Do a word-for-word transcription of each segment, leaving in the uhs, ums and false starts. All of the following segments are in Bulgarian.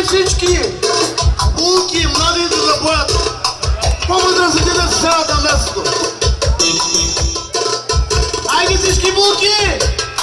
всички булки, младите да боят. Могат да седят в цялата място. Айде всички булки!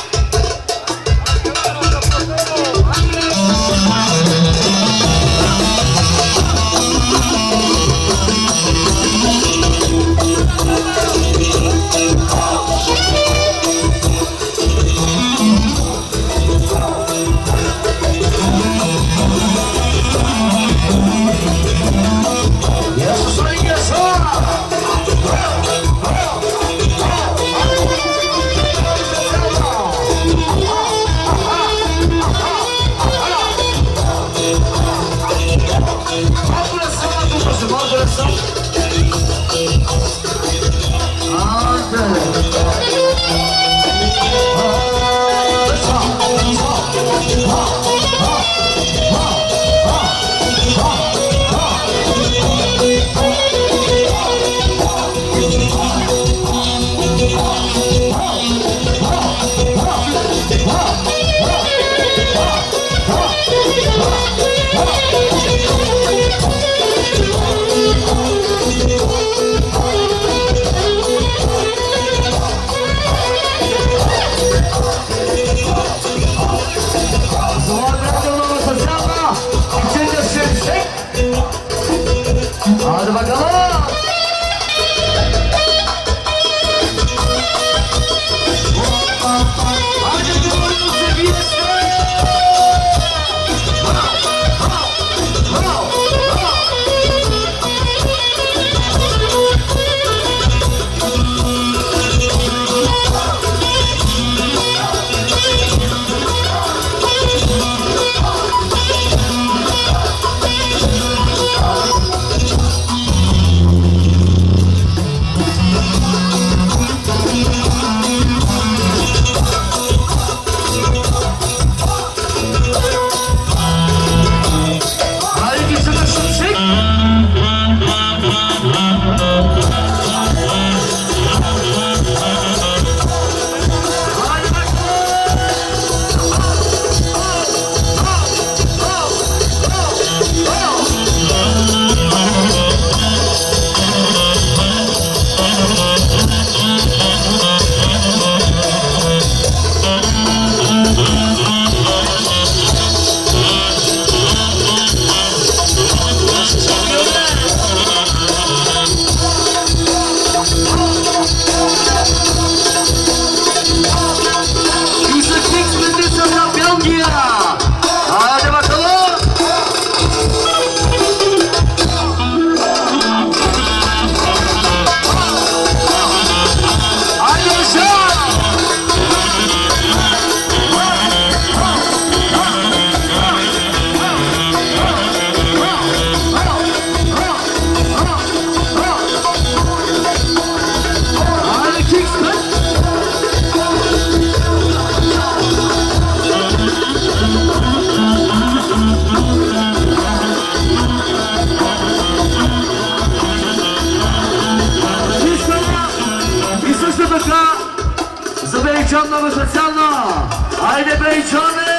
Много специално! Айде, Беричане!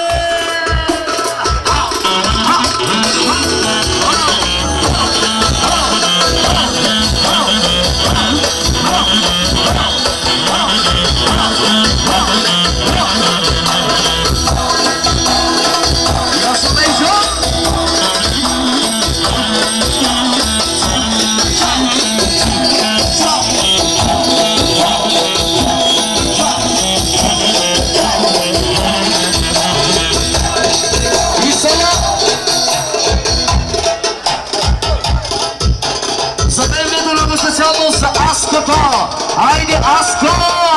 Айде, Аско!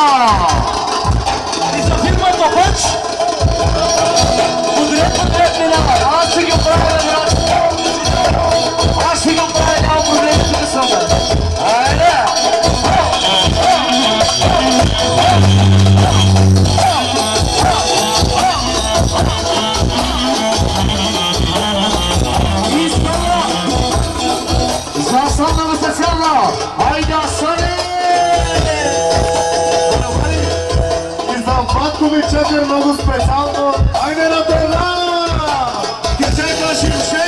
И за фирмата Бъч! Подред, подред минава! Аз ще ги оправя, брат! Аз ще ги оправя, няма проблеми, тук съм! Айде! Искала! За съм специално! Айде, Асане! Батко ми четир много специално. Айде на Берна! Кичай, каши,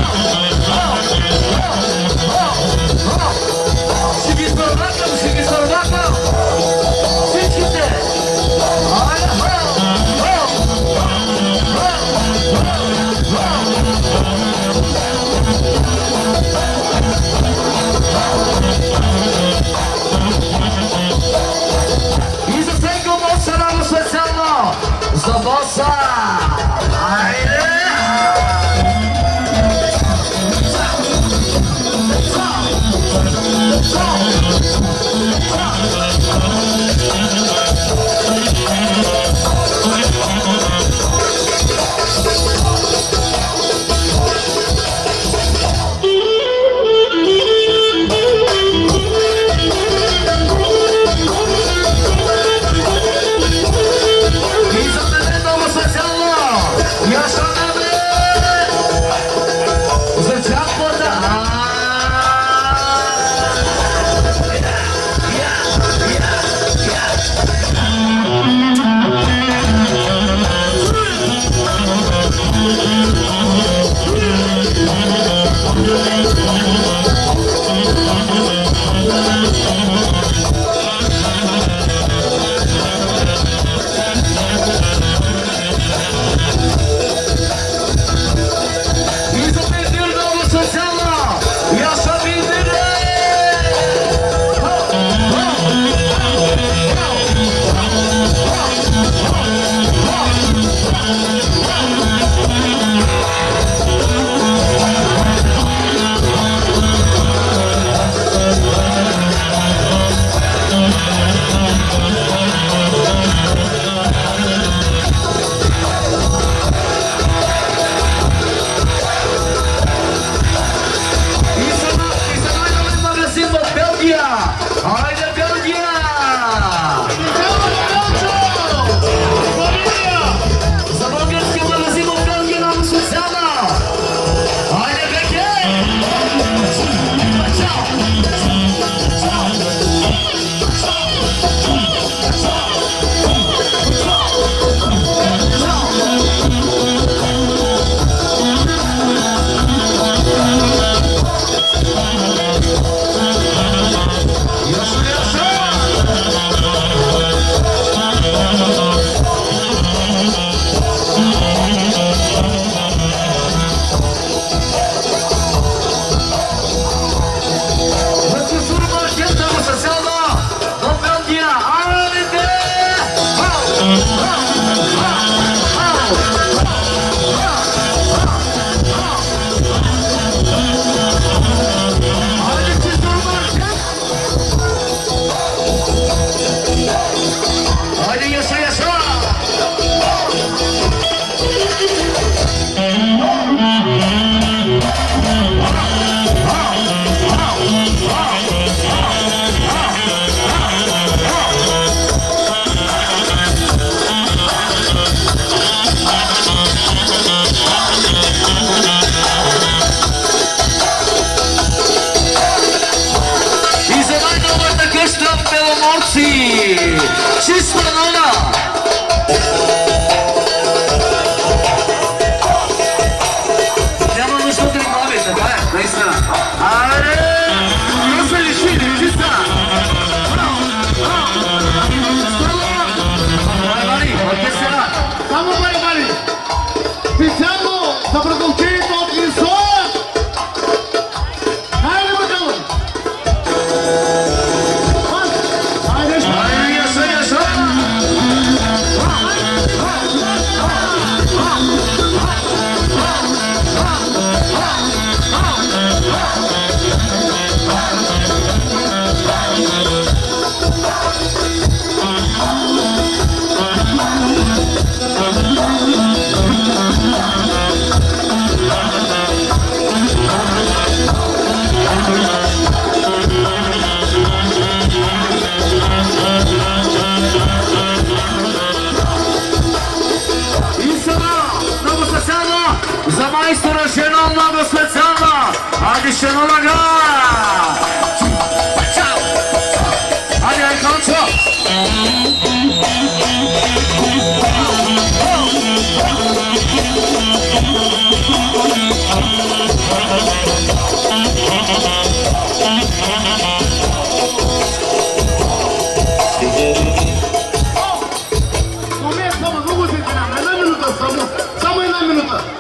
Oh!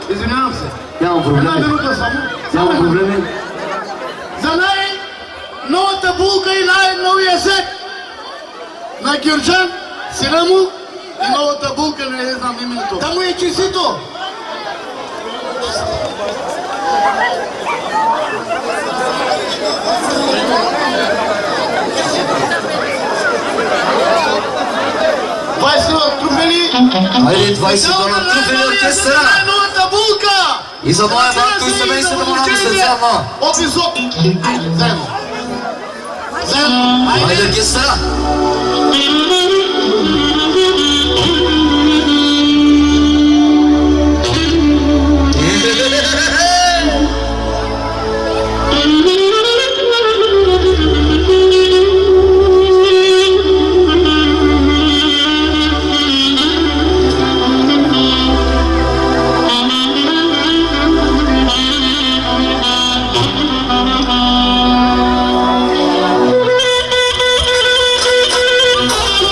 Извинявам се. Няма Една проблеми. минута само. Няма проблеми. За най-новата булка и най-новия зет на Гюрджан, сина му и новата булка, не знам името. Да му е честито! двайсет труфели. Хайде, двайсет долара труфели оркестъра. Най-новата булка! И за моя Марко и семейството му на специално. От висок. Заедно. Заедно. Хайде, оркестъра. Thank you.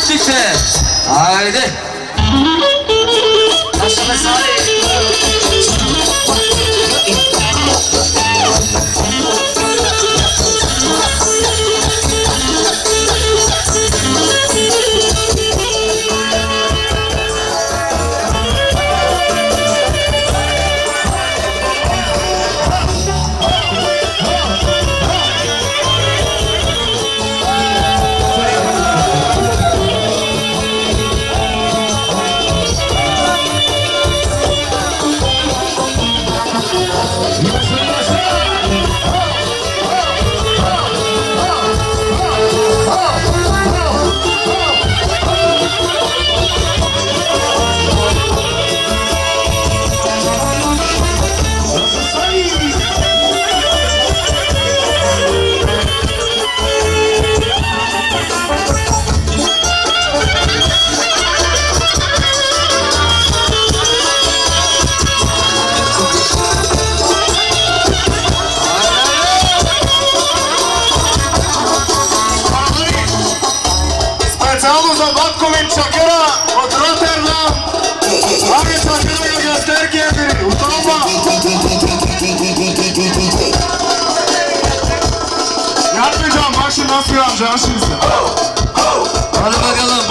Maștice! Haide! Așa pe sale! Nasıl yapacağım şimdi? Hadi bakalım.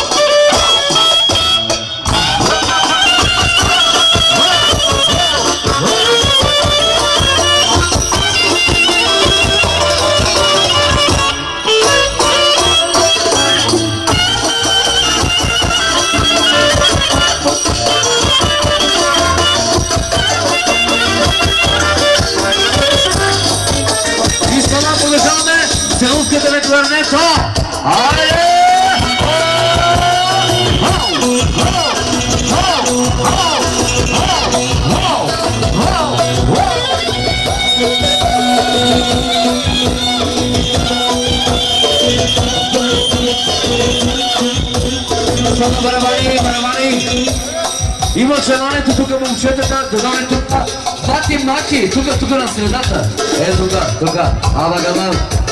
Cornetto! Haydi! Sono baravani, baravani! Емоционалните тук момчетата, да дойде тук. Мати, мати, тук, тук на средата. Е, тук, тук. Ала гана.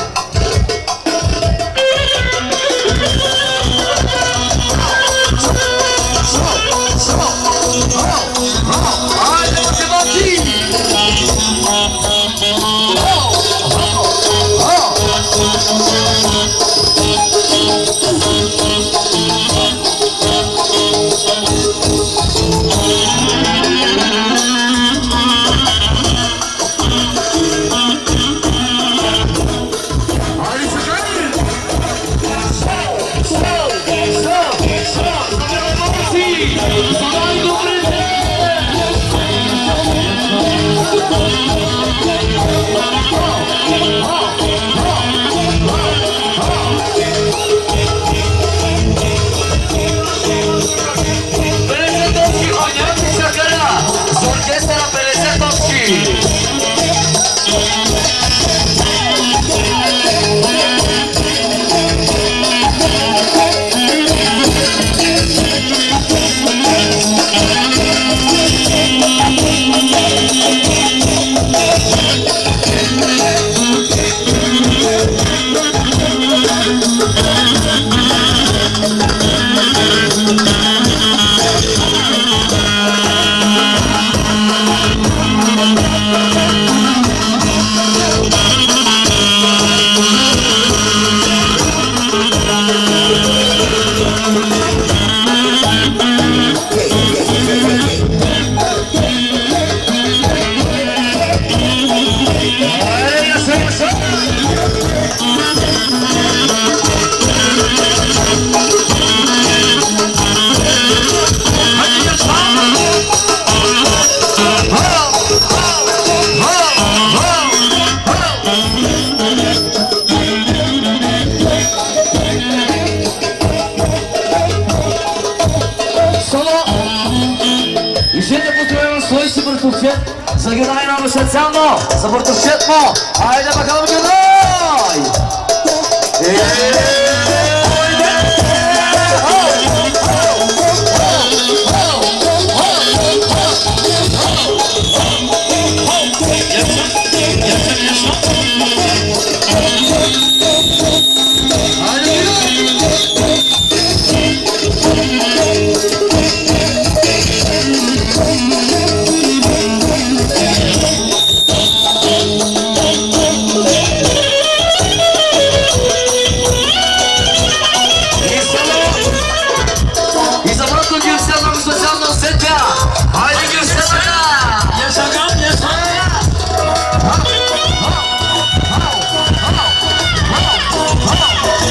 Zaginaj nam specjalno za Bartowczytmo. Ajde bakalım Günay.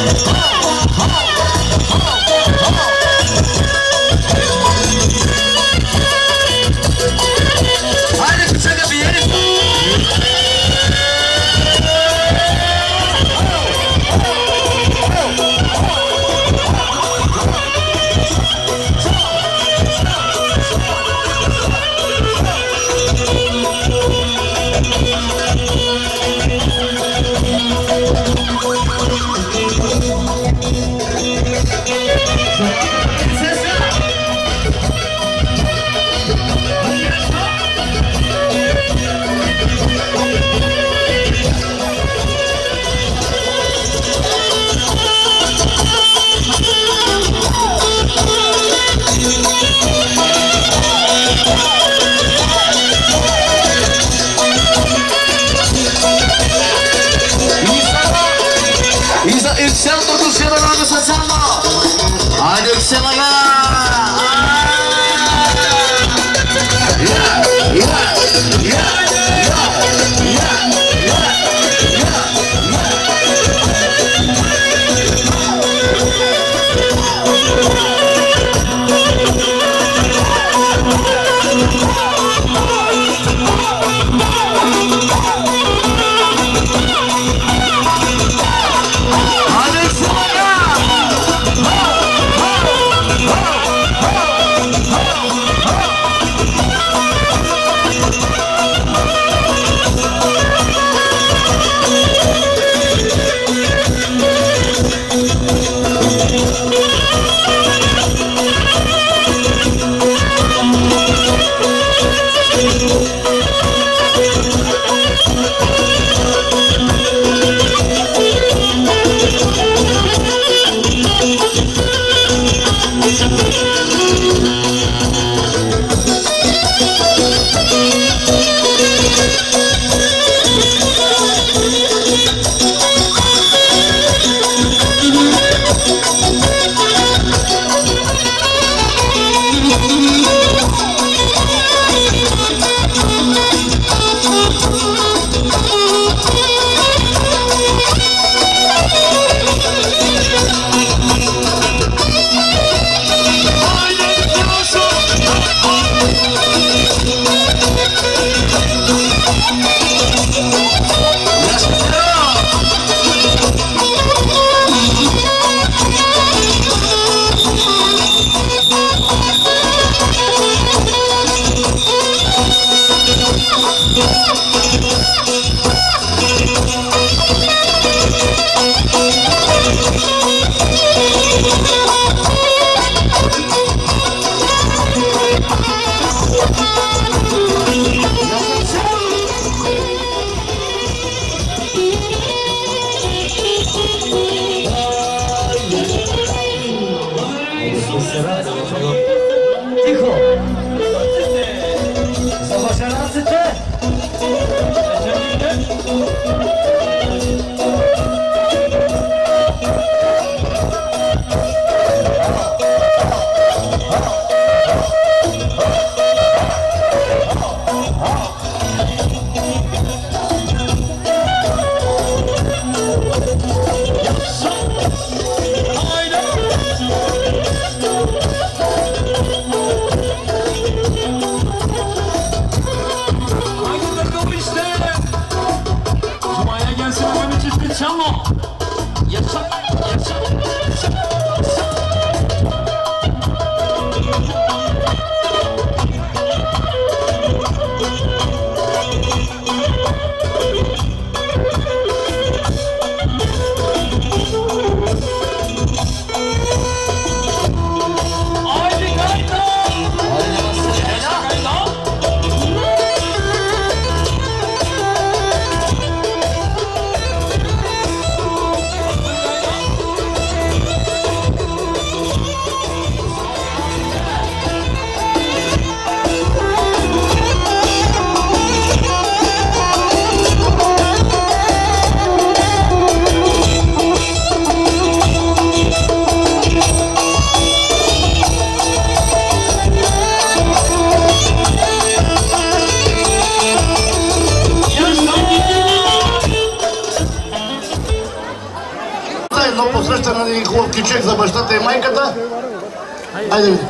Go посреща на един хубав кичек за бащата и майката. Айде видим.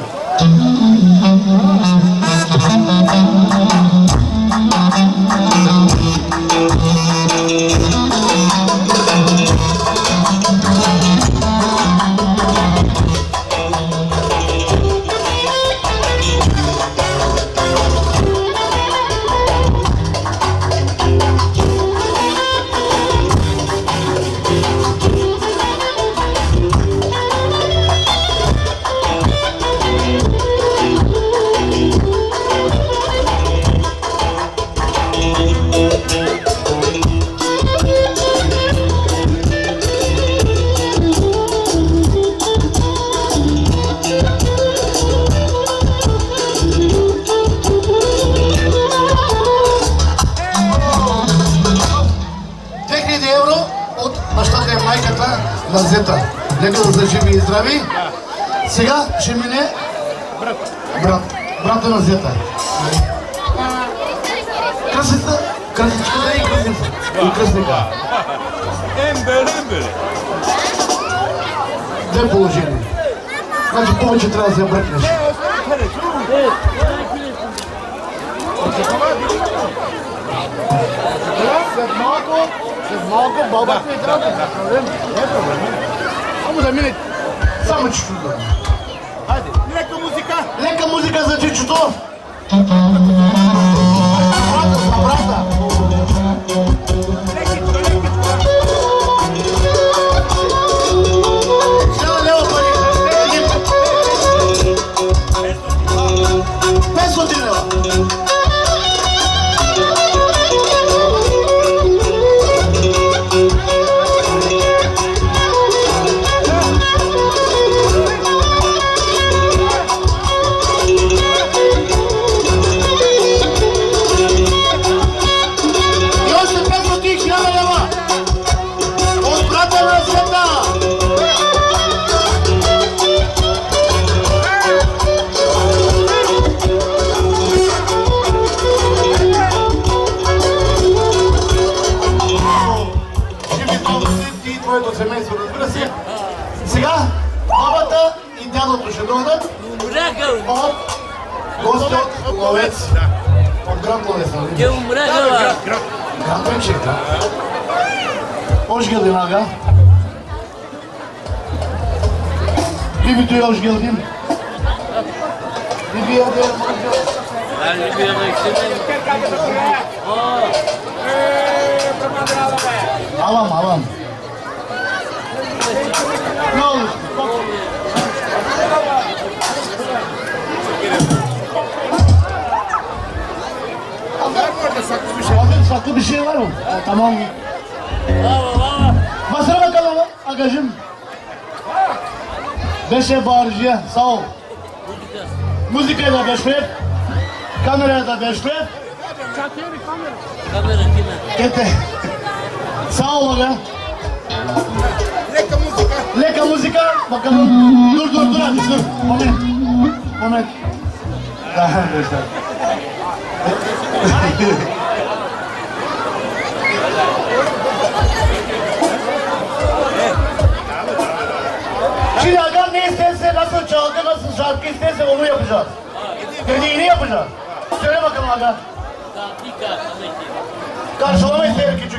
На Зета. Нека да са живи и здрави. Сега ще мине брат. Брата на Зета. Кръсица. Кръсичка да и кръсица. И кръсника. Ембел, ембел. Две положения. Значи повече трябва да се бръкнеш. След малко, след малко бабата ми трябва да е проблем. Не е проблем. Само да мине. Само чичото. Хайде. Лека музика. Лека музика за чичото. Брата, за брата. Лекичко, лекичко. Хиляда лева пари. Петстотин лева. Семейство, разбира се. Сега бабата и дядото ще дойдат от гости от Ловец. От град Ловец, нали? Те умряха. Град Пенчек, да. Ош Гелдинага. Бибито и Ош Гелдин. Биби яде, Алам, алам. Много saklı bir şey var mı? Tamam. Basına bakalım agacım. Beşe bağırıcıya sağ ol. Müzikaya da beş rap. Kameraya da beş rap. Kamera kime? Gete. Sağ ol aga. Leka muzika. Leka muzika. Bakalım. Dur dur dur hadi dur. Moment. Moment. Daha arkadaşlar. Şimdi aga ne isterse, nasıl çalgı, nasıl şarkı isterse onu yapacağız. Dediğini yapacağız. Söyle bakalım aga. Karşılama isterim küçük.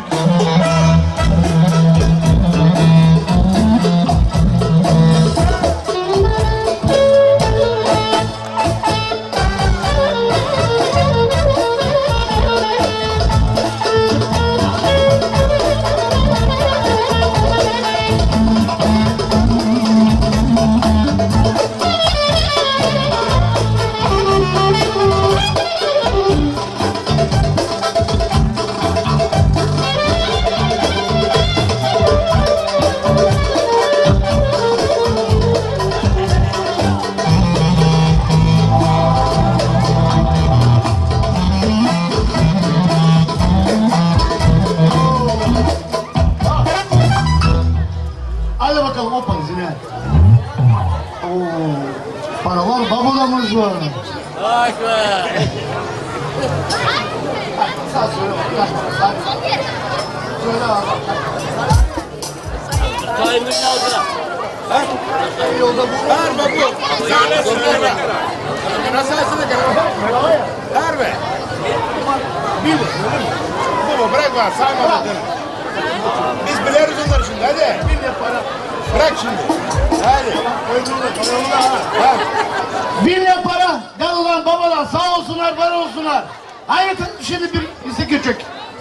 Hadi bakalım hopan zine. Oo, paralar babulamız var. Bak be. Sen söyle bak. Söyle abi. Sahibi yolda. Ver babu. Sağlasın be. Nasıl açsın da ver be. Bil. Baba bırak var. Sayma. Biz bileriz onları şimdi. Hadi. Bırak şimdi. Hadi. Bir lira para. Gel ulan babalar. Sağ olsunlar, var olsunlar. Hayır şimdi bir ise küçük.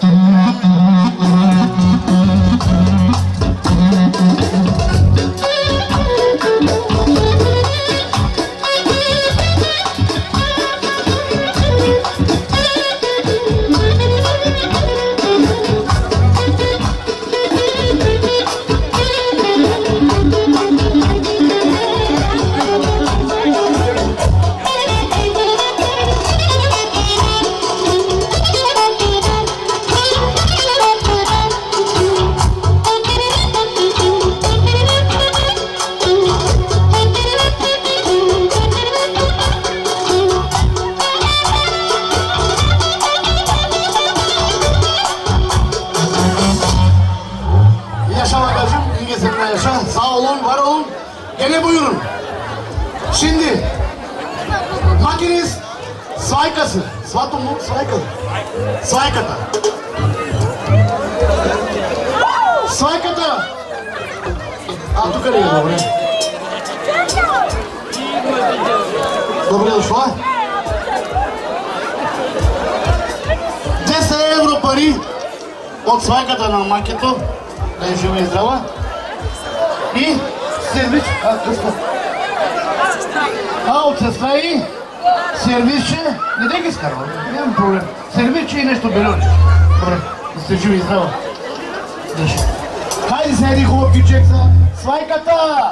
Sağ olun, var olun. Gene buyurun. Şimdi makinist Svaykası. Svatom mu? Svaykası. Svaykata. Svaykata. A, тук ли е? Добре. Добре дошла. десет евро пари от свайката на макето. Да е жива и здрава. И сервис, а, късно. А, от сестра и сервисче, не да ги скарва, нямам проблем. Сервисче и нещо белюни. Добре, да сте живи и здрава. Дъжи. Хайде се, един хубав кючек за свайката!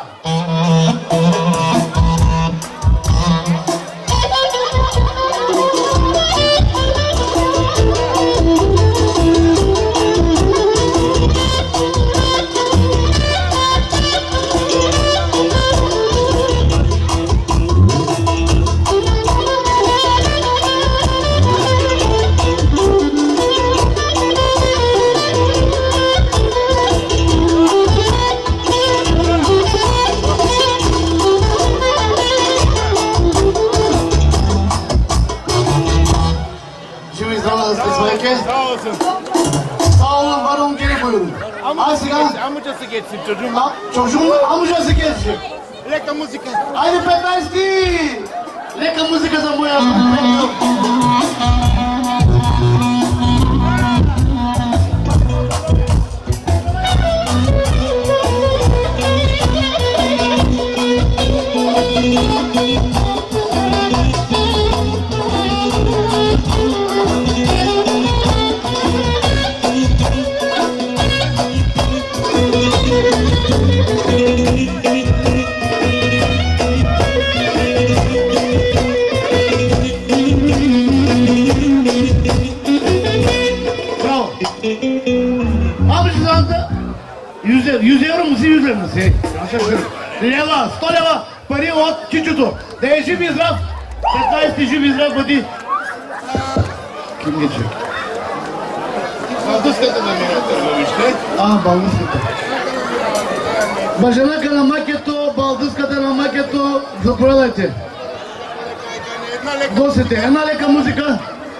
Sağ olun, var olun, geri buyurun. Al siga. Amcası geçsin çocuğum. Çocuğun amcası geçsin. Leka muzika. Haydi petayski. Leka muzika za moja. yüz евро му си, yüz лева му си. Лева, сто лева пари от чичото. Да е жив и здрав. петнайсети жив и здрав бъди. Ким ги човек? Балдъската на миналата, вижте. А, балдъската. Бажанака на макето, балдъската на макето. Заповядайте. Гостите, една лека музика.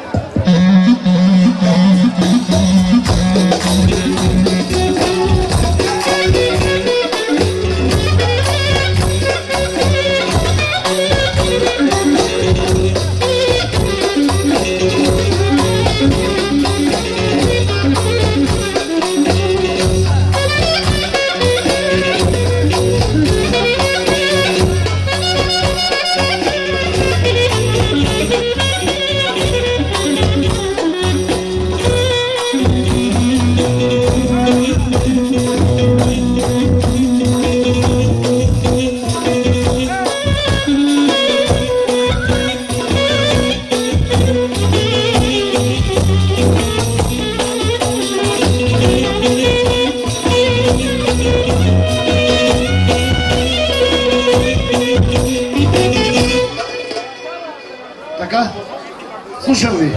Слушам ви.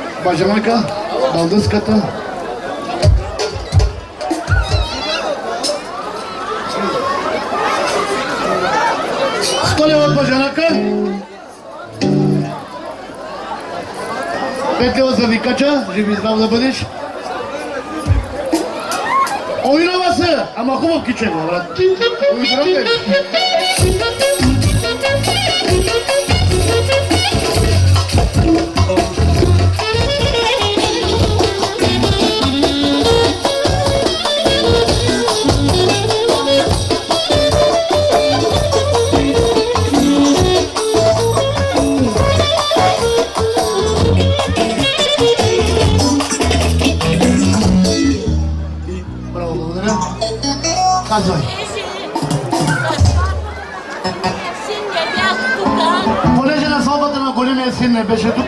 Баджамайка, балдъската. сто лева от Бажанака. пет лева за Викача, живи и здрав да бъдеш. Овинова се, ама хубав кичен, брат. Овинова казвай. Син не бях тук. Понеже на сватбата на големия син не беше тук,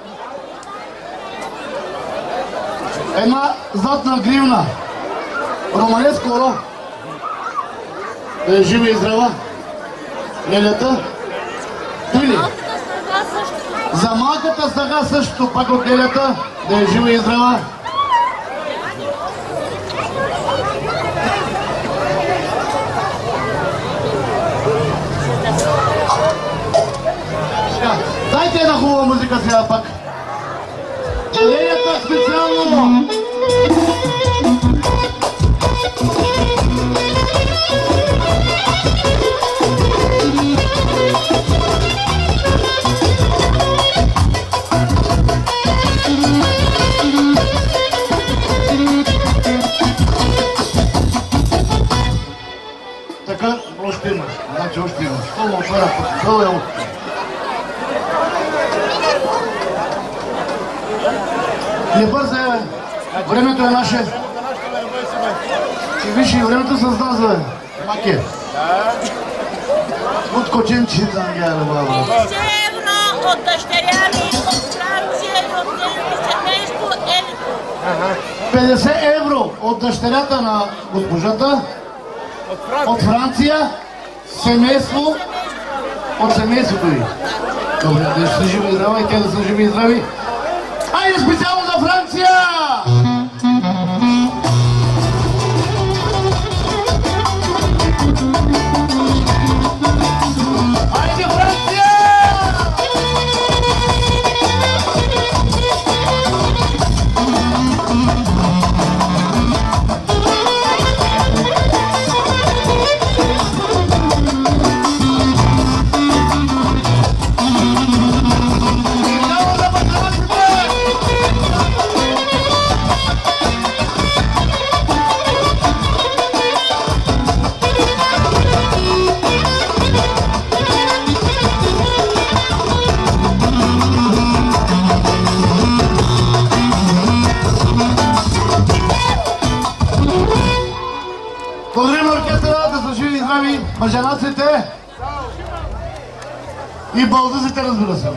една златна гривна, романеско оро, да е жива и здрава, лелята, или за малката снага също, пак от лелята, да е жива и здрава. Дайте една хубава музика сега пак. Лелята специално! Така, още имаш. Значи още имаш. Колко отваря пък, колко е от... Не бързай, бе. Времето е наше. И виж, и времето създазва, бе. Маке. От коченчи там гяда, баба. петдесет евро от дъщеря ми, от Франция и от нейното семейство Елито. петдесет евро от дъщерята на госпожата. От Франция. Семейство. От семейството ви. Добре, да ще са живи и здрави, и те да са живи и здрави. Айде специално за Франция! Айде Франция! Благодарим оркестъра, да са живи и здрави мъженаците и балдъзите, разбира се.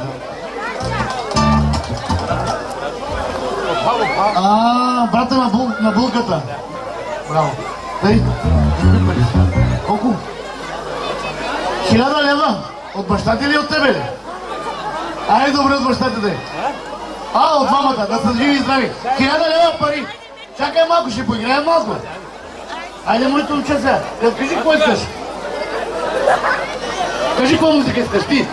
А, брата на, бул, на булката. Браво. Тъй, колко? Хиляда лева? От баща ти или от тебе ли? Ай, добре, от баща ти да е. А, от двамата, да са живи и здрави. Хиляда лева пари. Чакай малко, ще поиграем малко. Айде, моето момче сега, кажи какво искаш. Кажи какво музика искаш, ти.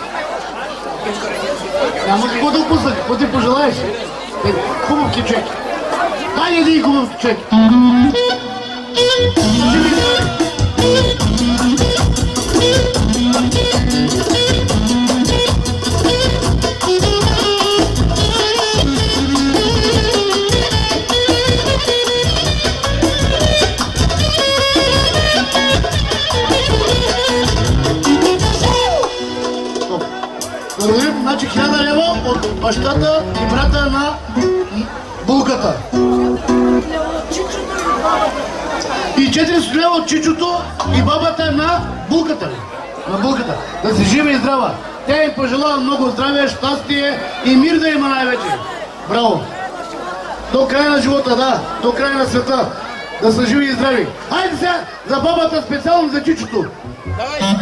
Няма какво да опусна, какво ти пожелаеш. Хубав кичек. Айде, един хубав кичек. Значи хиляда лева от бащата и брата на булката. И четиристотин лева от чичото и бабата на булката ли? На булката. Да си жива и здрава. Тя им пожелава много здраве, щастие и мир да има най-вече. Браво! До края на живота, да. До края на света. Да са живи и здрави. Хайде сега за бабата специално за чичото. Давай!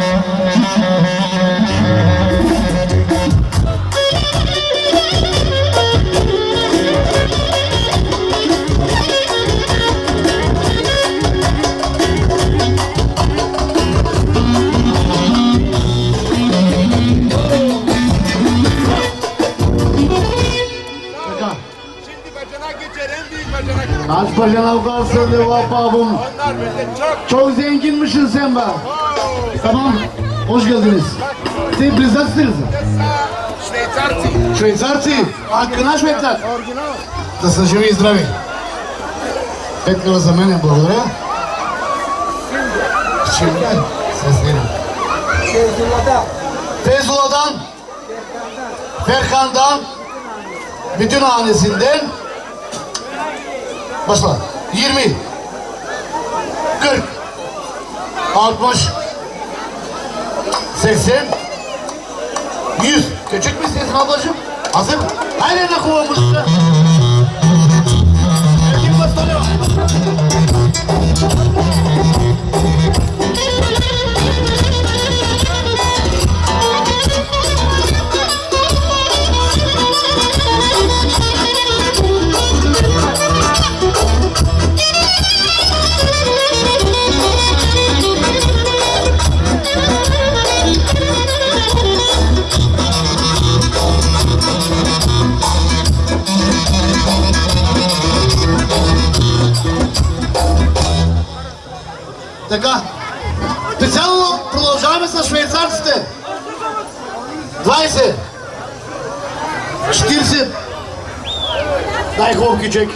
Aç başına avkarsın de vapabım. Onlar bizi çok Çok zenginmişsin sen be. Tamam. Hoş geldiniz. Ты представьтесь? Швейцарцы. Швейцарцы? А наш швейцар? Оригинал. Да са живи и здрави. Пет лева за мене, благодаря. Şimdi seslerim. Feyzullah'dan, Ferkan'dan, bütün hanesinden başla. yirmi, kırk, altmış, seksen, yüz. Küçük mü sesin ablacığım? Hazır. Hayır ne kovamızda. Kim bastırıyor? Така, специално продължаваме с швейцарците. двайсет, четирийсет, дай хубав кичек.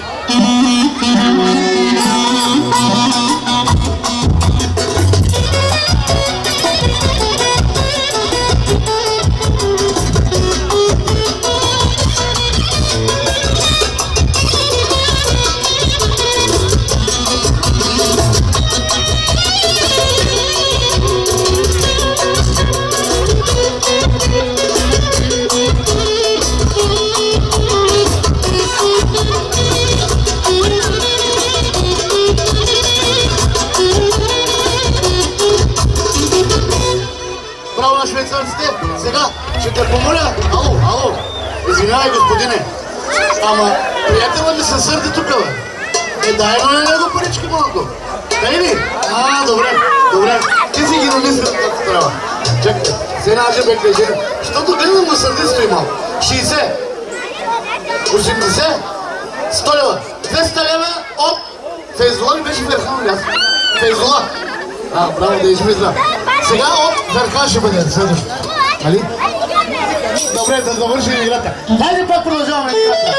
Сега ще те помоля. Ало, ало. Извинявай, господине. Ама приятела ми се сърди тук, бе. Е, дай на него парички малко. Дай ли? А, добре, добре. Ти си ги намислил както трябва. Чакай, се наже беклежи. Защото гледам на сърдисто и малко. шейсет, осемдесет, сто лева. двеста лева от Фейзула ли беше Ферхан, ясно? Фейзула. А, браво, да измисля. Сега от Ферхан ще бъде следващото. Нали? Добре, да завършим играта. Хайде пак продължаваме играта.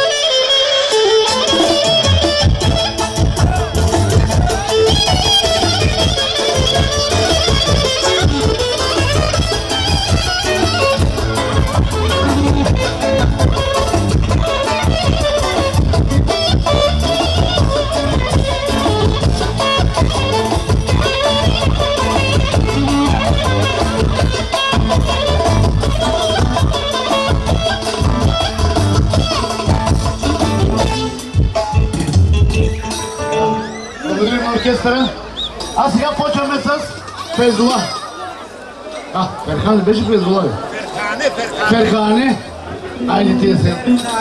Оркестъра. А сега почваме с Фейзула. А, Ферхан беше Фейзула. Ферхане, Ферхане. Ферхане. Айде тия се.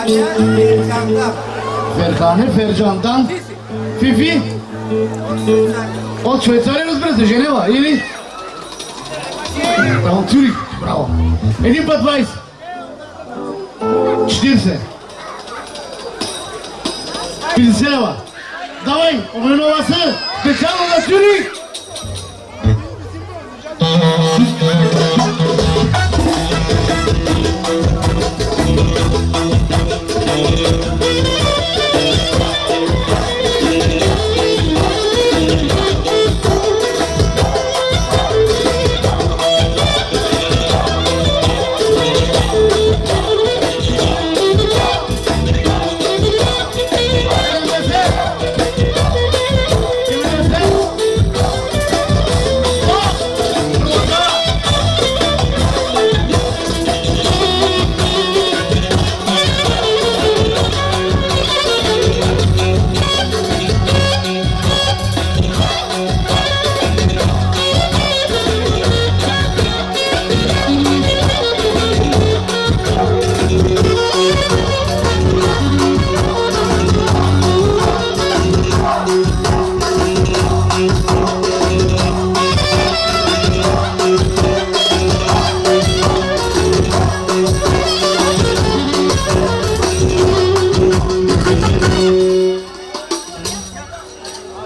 Ферхане, Ферджандан. Фифи. От Швейцария, разбира се, Женева, или? От Цюрих, браво. Един път двайсет. четирийсет. петдесет лева. Давай, обменува се, специално за Цюрих!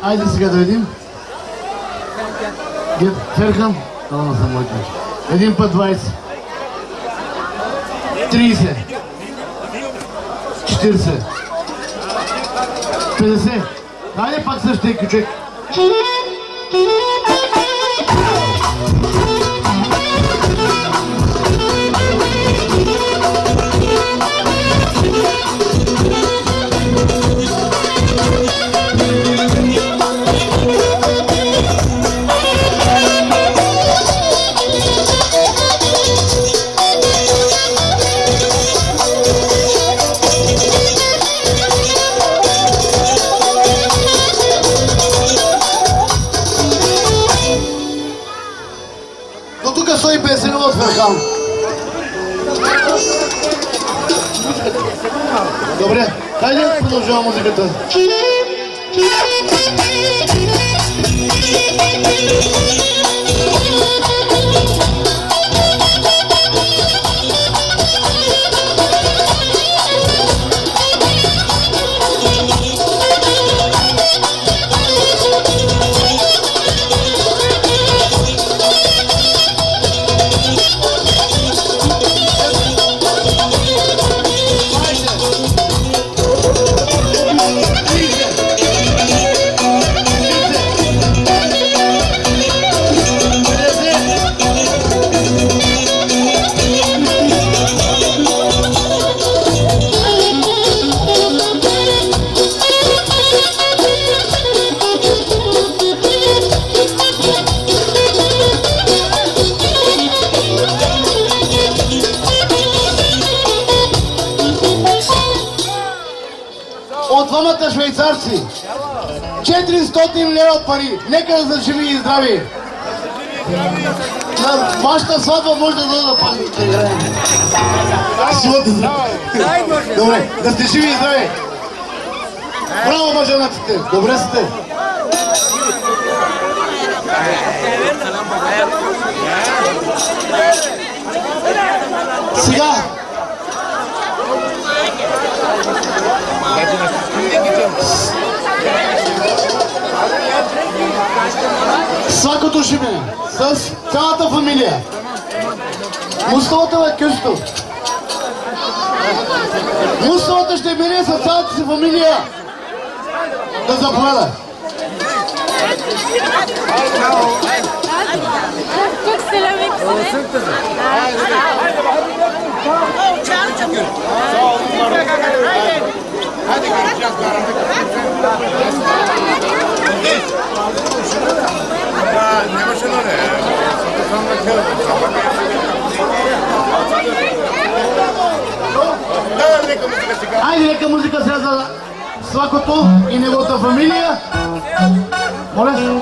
Айде сега да видим. Ферхан. Ама съм моите. Един път двайсет. трийсет. четирийсет. петдесет. Хайде пак същия кючек. сто и петдесет от Ферхан. Добре, хайде продължава музиката. От двамата швейцарци четиристотин лева пари. Нека да за живи и здрави. На вашата сватба може да дойде да пак да играем. Добре, да сте живи и здрави. Браво, мъженаците. Добре сте. Сега свакото ще мине с цялата фамилия. Мусталата бе къщето. Мусталата ще мине с цялата си фамилия. Да заповяда. Как сте левик се? Айде нека музика сега за свакото и неговата фамилия. Моля.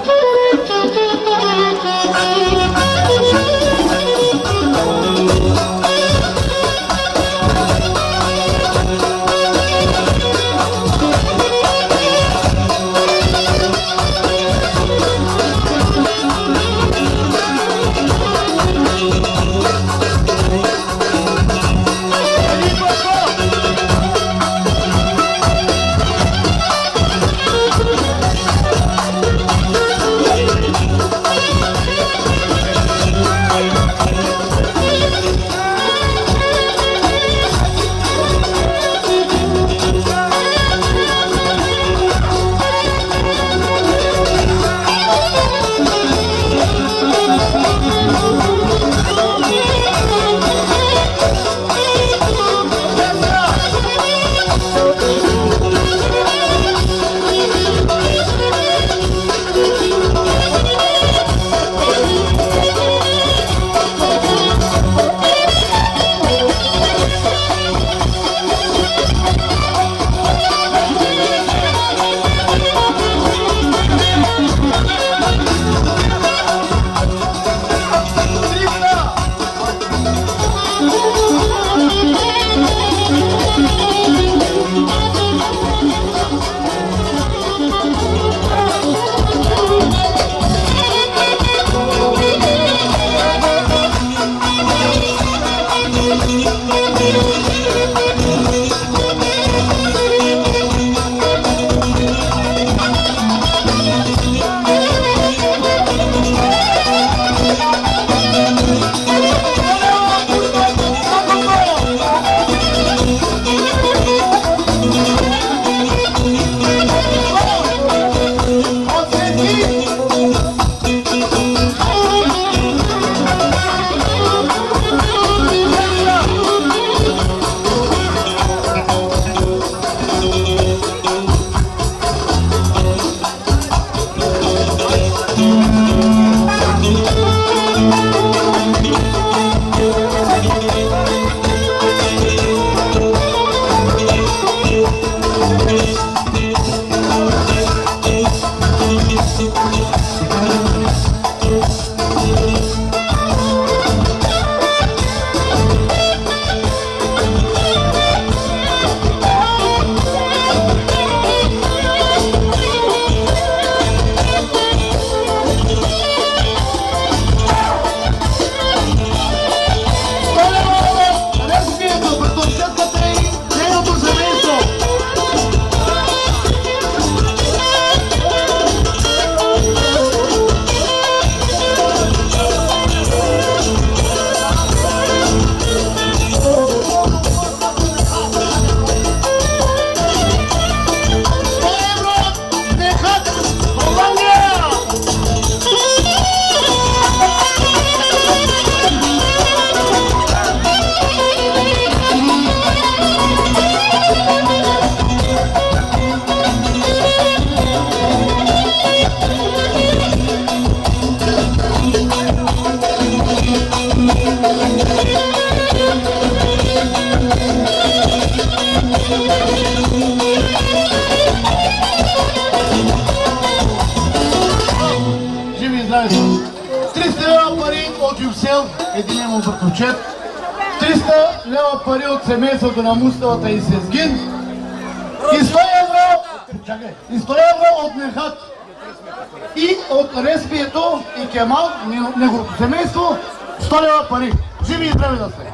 Живи и здрави! триста лева пари от Юксел, единия му братовчет. триста лева пари от семейството на Муставата и Сезгин. И сто евро, чакай, и сто евро от Нехат. И от Респието и Кемал, неговото семейство, сто лева пари. Живи и здрави да сте!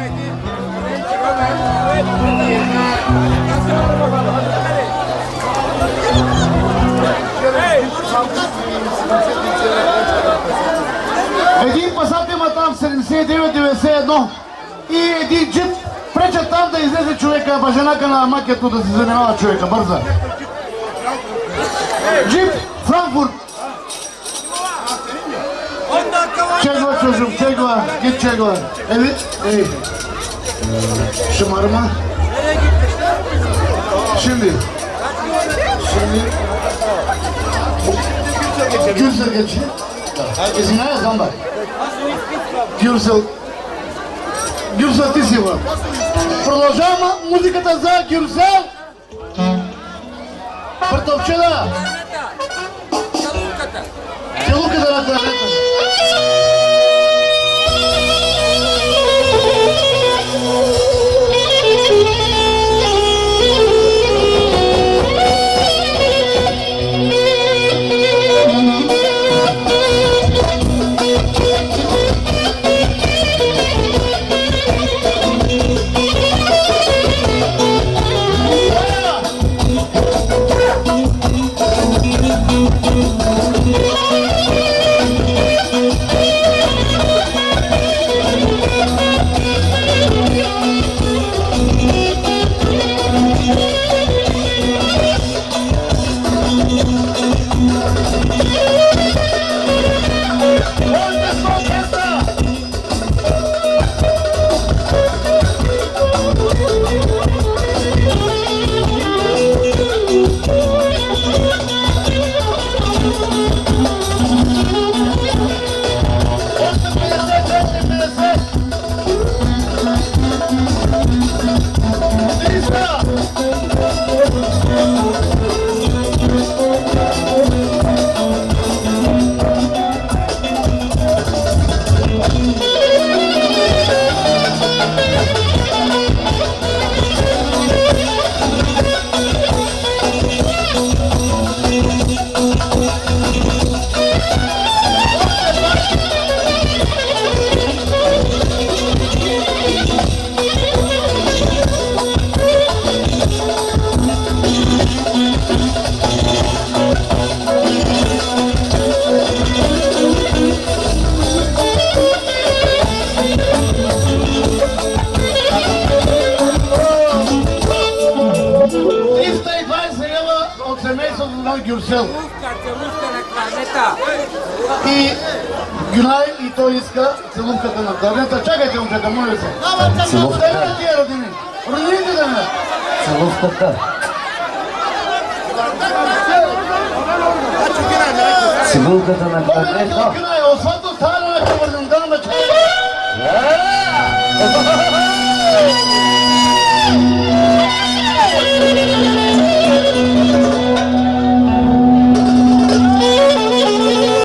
Един пасат има там седемдесет и девет деветдесет и едно и един джип пречат там да излезе човека, бажанака на макето да се занимава човека, бърза. Джип Франкфурт. Чегла, чужук, чегла, гид чегла. Еви, ей. Шамарма. Şimdi. Şimdi. Gürsel geçi. Извиняюсь, Гамбар. Гюрсел. Гюрсел, ти си вър. Продължаваме музиката за Гюрсел. Братовчеда. Целуката на клавета. Гюрсел. И Гюнай и той иска целувката на клавнета. Чакайте, момчета, моля се. Целувката. Да ме тия родини. Родините да ме. Целувката. Целувката на клавнета. Гюнай, освато стана на Кавърнанда.